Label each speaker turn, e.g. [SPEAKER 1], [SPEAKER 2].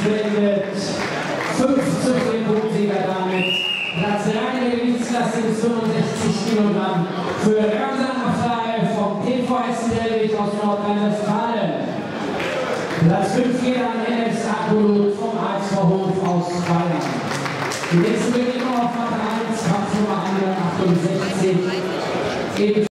[SPEAKER 1] beendet. 5 zu 4 Punktensieger damit. Platz 3 in der Gewichtsklasse bis 65 Kilogramm für Ramsan Afai vom TV Essen-Delwig aus Nordrhein-Westfalen. Platz 5 geht an Enes Akbulut vom HSV Hof aus Bayern. Die nächste Begegnung auf Matte 1, Kampf Nummer 168.